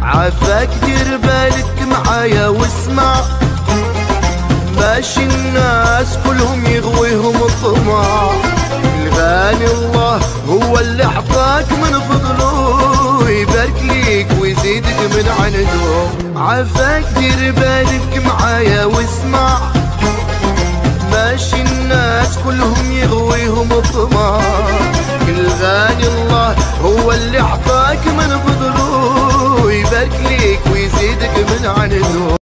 عافاك دير بالك معايا واسمع، ماشي الناس كلهم يغويهم الطمع، الغالي الله هو اللي عطاك من فضله، يبارك ليك ويزيدك من عنده. عافاك دير بالك معايا واسمع، ماشي الناس كلهم يغويهم الطمع، الغالي الله هو اللي عطاك من فضله، يبارك ليك ويزيدك من عنده.